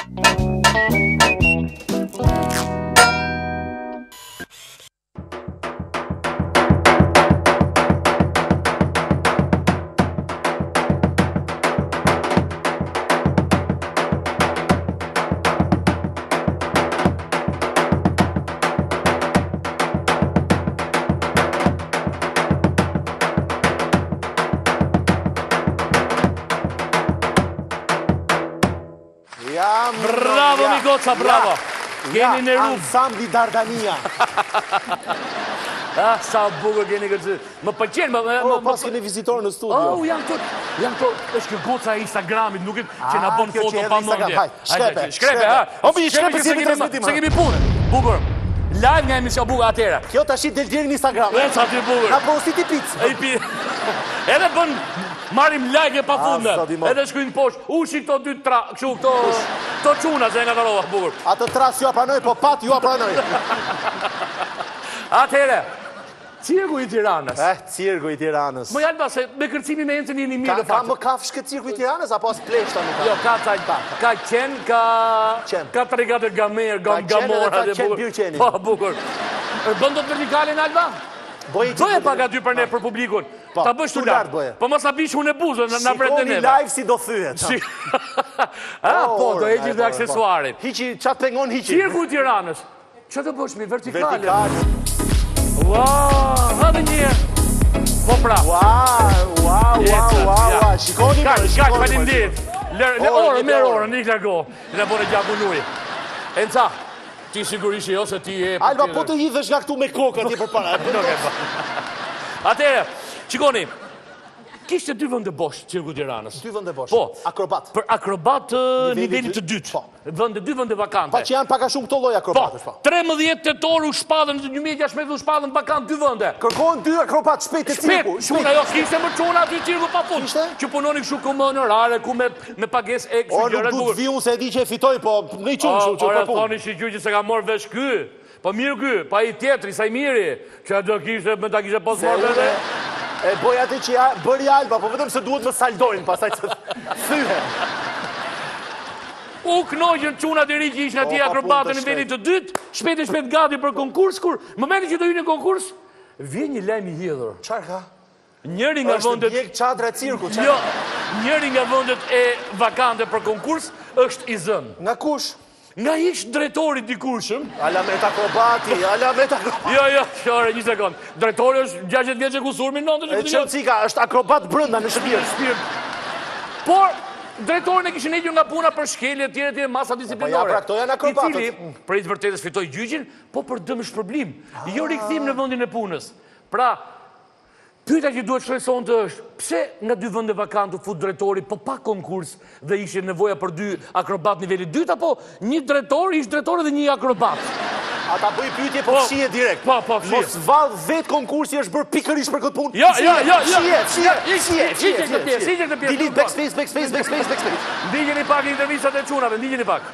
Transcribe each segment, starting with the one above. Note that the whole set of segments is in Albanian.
Bravo Migoca, bravo! Keni në rrugë. Ansambli Dardania. Sa bukur keni këtë. Më pëlqen, pas keni vizitor në studio. Janë këto, është kjo goca e Instagramit, nuk që na bën foto pa mendje. Shkrepe. Shkrepe se kemi punë. Bukur. Live nga emision bukur atëra. Kjo tash del deri në Instagram. Sa ti bukur. Na postiti picë. Edhe bën marrim like e pafundme. Edhe shkruajnë poshtë, ushi këto 2 tra, kështu këto çuna që nga varova bukur. Ato tras ju pranoj, po pat ju pranoj. Atëre. Cirku i Tiranës. Cirku i Tiranës. Më jalba se me kërcimin me encën jeni mirë. Ka më kafsh këtë cirku i Tiranës apo as pleshta nuk ka? Jo, ka qen, ka tregatë gamer, gamora dhe bukur. Po, bukur. Bën dot vertikalin Alba? Doje pak aty për ne, për publikun. Ta bësh tu lart. Po mos na bish unë e buzën, na vret ne. Shikoni live si do thyet. Po, do heqi dhe aksesuarit. Hiqi, çat pengon hiqi. Cirku i Tiranës. Çfarë do bësh mi vertikale? Wow, hadi një. Po pra. Wow. Shikoni. Kaq, faleminderit. Orën, nik largo. Ne bëre gjaku nuj. Enca. Ti sigurisht jo se ti e... Alba, po të hidhesh nga këtu me kokën ti përpara. Atere, qikoni, kishte 2 vende bosh Cirku i Tiranës. 2 vende bosh? Po. Akrobat? Për akrobat nivelit të dytë. 2 vende vakante. Pa që janë paka shumë këto lloj akrobatësh. Po, 13 tetor u shpadën, 2016 u shpadën vakant 2 vende. Kërkohen 2 akrobat shpejt të cirku. Shpejt, ajo kishte më çuna aty Cirku pa fund. Që punoni kështu ku më honorare, ku me pagesë e kështu gjëra. Nuk du të vi unë se e di që e fitoj, po në i qunë që pa punë. Thoni që se ka morë vesh ky. Po mirë ky, pa i tjetri, sa i miri. Që do kishte, me ta kishte pas morë vete. E boj atë që bëri Alba, po vetëm se duhet më saldojnë, pasaj që thyhe. U knojën qunat e ri që ishën ati akrobatën në vendit të dytë, shpejt gati për konkurs, kur më momentin që do hyjnë në konkurs, vjen një lajm i hidhur. Çfarë ka? Njëri nga vendet... Është djeg çadra e cirku, Jo, njëri nga vendet e vakante për konkurs është i zënë. Nga kush? Nga ish drejtori dikurshëm. Alamet akrobati. Jo, shore, një sekund. Drejtori është 60 vjeç e kusurmin, 90 e qëllëcika, është akrobat brënda në shpirt. Por, drejtorin e kishin hequr nga puna për shkelje, tjere, masa disiplinore. Po ja, pra këto janë akrobatët. I cili, për i të vërtetës fitoj gjyqin, po për dëm shpërblim. Jo rikthim në vendin e punës. Pra, pyetja që duhet shpresonte është, pse nga 2 vende vakante u fut drejtori, po pa konkurs dhe ishte nevoja për 2 akrobat nivelit 2, apo një drejtor, ish drejtor dhe një akrobat? Ata bëj pyetje po fshije direkt. Po, fshije. Mos vall vetë konkursi është bërë pikërisht për këtë punë. Jo. Fshije këtë pjesë. Delete backspace. Ndigjeni pak intervistat e çunave, ndigjeni pak.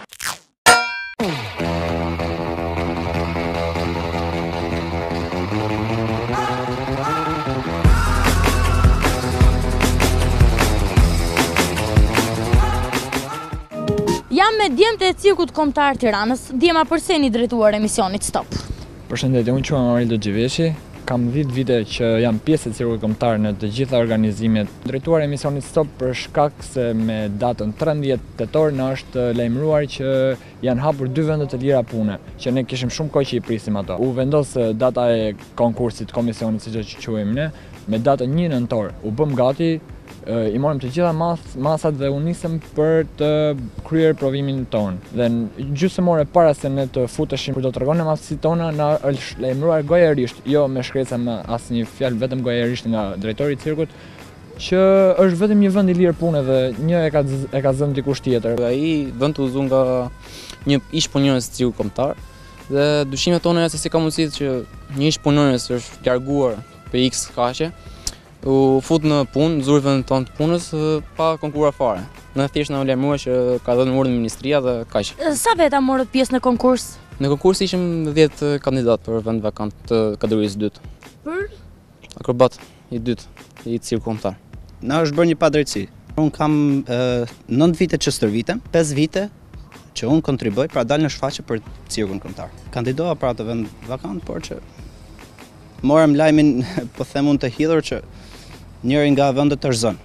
Jam me djemtë e Cirkut Kombëtar Tiranës, djema përse një drejtuar emisionit Stop. Përshëndetje, unë quhem Aurelio Gjiveshi, kam 10 vite që jam pjesë e Cirkut Kombëtar në të gjitha organizimet. Drejtuar emisionit Stop për shkak se me datën 13 tetor na është lajmëruar që janë hapur 2 vende të lira pune, që ne kishim shumë kohë që i prisim ato. U vendos data e konkursit, komisionit, siç e quajmë ne, me datën 1 nëntor. U bëm gati, i morëm të gjitha masat dhe u nisëm për të kryer provimin tonë. Dhe gjysmore para se ne të futeshim për do të tregonim aftësitë tona, na është lajmëruar gojarisht, jo me shkretsa me asnjë fjalë, vetëm gojarisht nga drejtori i cirkut, që është vetëm një vend i lirë pune dhe një e ka zënë dikush tjetër. Ai vend u zu nga një ish punonjës i Cirkut Kombëtar dhe dyshimet tona janë se si ka mundësi që një ish punonjës është larguar për X kaqe, u fut në punë, në zuri vendin tonë të punës, pa konkuruar fare. Në thjesht na u lajmërua që ka dhënë urdhër ministria dhe kaq. Sa veta morët pjesë në konkurs? Në konkurs ishim 10 kandidat për vend vakant të kategorisë 2. Për? Akrobat i 2 i Cirkut Kombëtar. Na është bërë një padrejtësi. Unë kam 9 vite që stërvitem, 5 vite që unë kontriboj pra dal në shfaqje për cirkun kombëtar. Kandidova pra të vend vakant, por që morëm lajmin, po them unë të hidhur që njëri nga vendet është zënë.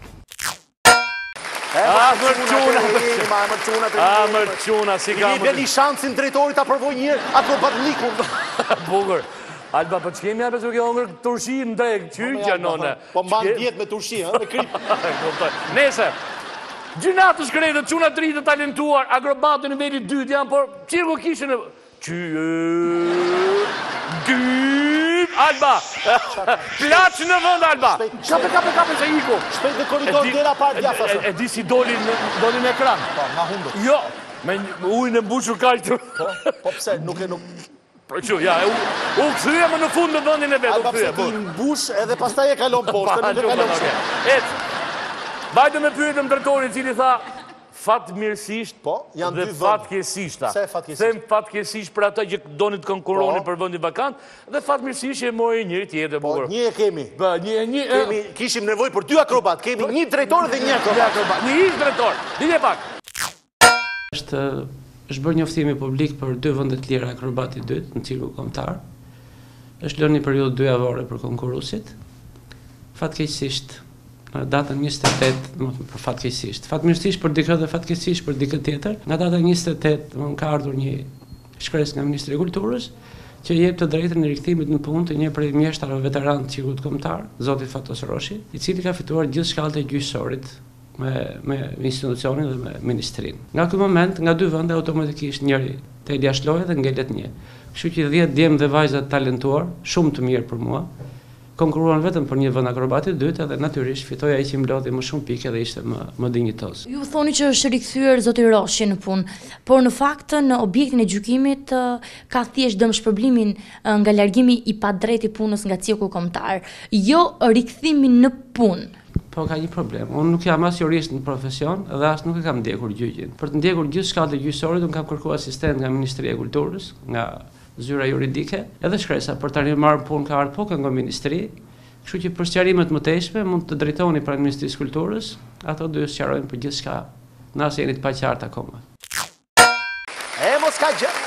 Mërçuna, si ka Jepja një shansin drejtorit ta provoj një herë akrobatlikun. bukur. Alba, po që kemi apë që ke ongër turshi në drejkë, qyqja nëne. Po mban djetë me turshi, me krip. Nese, gjynatë shkrejtë, quna të rritë talentuar, akrobatë në nivelli 2 janë, por cirku kishë në... Alba! Plaq në vënd, Alba! Kape se iku! Shpejt në koridor dera parë djafa. E di si doli në ekran. Po, nga hundur. Jo, me ujnë e mbushur kajtë. Po pse, nuk e nuk... Për që, ja, u këthyja më në fund në vëndin e vetë. Alba pse ti mbush edhe pastaj e kalon poshtë, nuk e kalon kështë. Bajtë me pyetëm drejtorin cili tha fatmirësisht janë dhe dy vënd. fatkeqësisht. Pse fatkeqësisht? Them fatkeqësisht për ata që donin të konkurronin për vendin vakant dhe fatmirësisht që e mori njëri tjetër Po, bukur. një e kemi. Një Kishim nevojë për 2 akrobat. Kemi një drejtor dhe një akrobat. Një ish drejtor. Dije pak. Është bërë njoftimi publik për 2 vende të lira akrobati 2 në cirku kombëtar. Është lënë një periudhë 2 javore për konkurruesit. Fatkeqësisht në datën 28, për fatkeqësisht. Fatmirësisht për dikë dhe fatkeqësisht për dikë tjetër. Nga data 28 ka ardhur një shkresë nga Ministri i Kulturës që jep të drejtën e rikthimit në punë të një prej mjeshtarëve veteran të cirkut kombëtar, Zoti Fatos Roshi, i cili ka fituar gjithë shkallët e gjyqësorit me institucionin dhe me ministrinë. Nga ky moment, nga 2 vende automatikisht njëri te jashtohet dhe ngelet një. Kështu që 10 djemë dhe vajza të talentuar, shumë të mirë për mua, konkurruan vetëm për një vend akrobati 2 edhe natyrisht fitoi ai që mlodhi më shumë pikë dhe ishte më dinjitoz. Ju thoni që është rikthyer Zoti Roshi në punë, por në fakt në objektin e gjykimit ka thjesht dëmshpërblimin nga largimi i padrejtë i punës nga cirku kombëtar, jo rikthimin në punë. Po ka një problem. Unë nuk jam as jurist në profesion dhe as nuk e kam ndjekur gjyqin. Për të ndjekur gjithë shkallët e gjyqësorit, unë kam kërkuar asistent nga Ministria e Kulturës, nga zyra juridike, edhe shkresa për tani marrë punë ka ardhur nga ministri. Kështu që për sqarimet më teshme mund të drejtoni pranë Ministrisë së Kulturës, ato do ju sqarojnë për gjithçka. Nëse jeni të paqartë akoma. Mos ka gjë.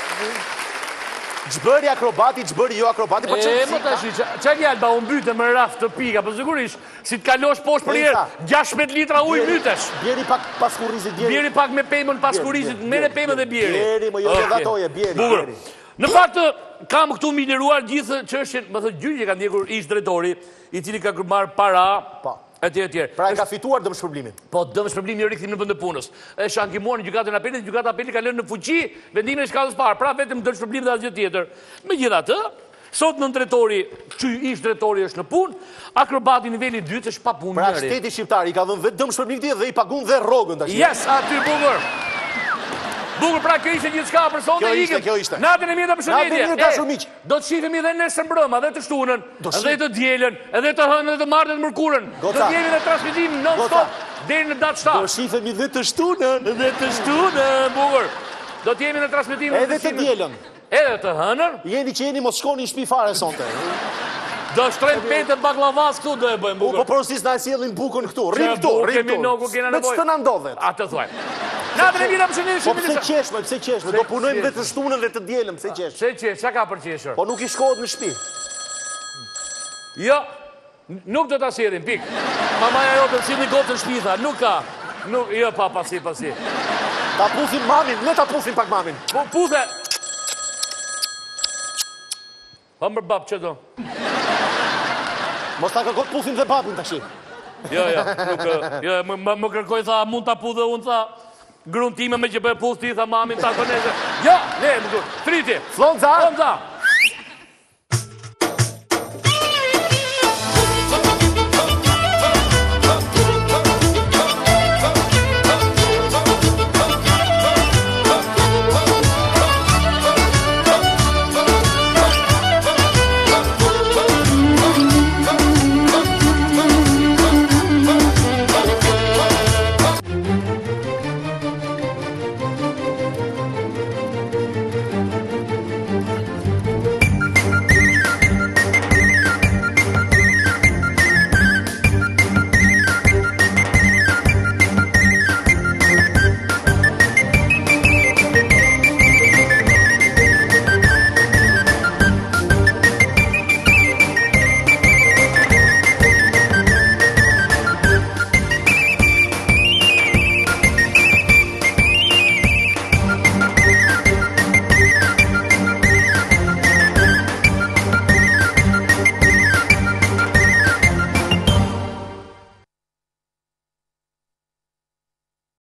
Ç'bëri akrobati, ç'bëri jo akrobati, po ç'e më tash, ç'ka Alba u mbyte me raft të pika, po sigurisht si të kalosh poshtë për herë 16 litra ujë mytesh. Bjeri pak pas kurrizit, bjeri pak me pemën pas kurrizit, merre pemën dhe bjeri. Bjeri, më jo gatoje, bjeri. Në fakt kam këtu miliruar gjithë çështjen, më thotë gjyqi ka ndjekur ish drejtori, i cili ka marrë para. Etj. Pra e ka fituar dëmshpërblimin. Po, dëmshpërblimi i rikthim në vend të punës. Është ankimuar në gjykatën e apelit, gjykata e apelit ka lënë në fuqi vendimin e shkallës parë, pra vetëm dëmshpërblim dhe asgjë tjetër. Megjithatë, sot nën drejtori, ish drejtori është në punë, akrobati niveli 2 është pa punë. Pra shteti shqiptar i ka dhënë vetë dëmshpërblim këtij dhe i pagun dhe rrogën tash. Yes, aty bukur. Bukur, pra kjo ishte gjithçka për sot e ikëm. Kjo ishte. Natën e mirë të përshëndetje. Natën e mirë dashur miq. Do të shihemi edhe nesër mbrëmë, edhe të shtunën, edhe të dielën, edhe të hënën, edhe të martën, të mërkurën. Do të jemi në transmetim non-stop deri në datë 7. Do shihemi edhe të shtunën, bukur. Do të jemi në transmetim edhe të dielën. Edhe të hënën. Jeni që jeni mos shkoni në shtëpi fare sonte. Do shtrem petë baklavas këtu do e bëjmë bukur. Po porosis na sjellin bukën këtu. Rrim këtu. Me ç'të na ndodhet. Atë thuaj. Natën e mirë përshëndetje. Po pse qeshme? Do punojmë dhe të shtunën dhe të dielën, pse qesh? Pse qesh? Çka ka për qeshur? Po nuk i shkohet në shtëpi. Jo. Nuk do ta sjellim, pik. Mamaja jote sillni gocën në shtëpi tha, nuk ka. Nuk, jo pa pasi. Ta puthim mamin, le ta puthim pak mamin. Po puthe. Pa më bab çdo. Mos ta kërkoj puthim dhe babun tash. Jo, më kërkoj tha mund ta pudhe unë tha. Grunë time me që për puth ti, tha mamin, ta konese. Jo, ne, më dur, friti. Flonza.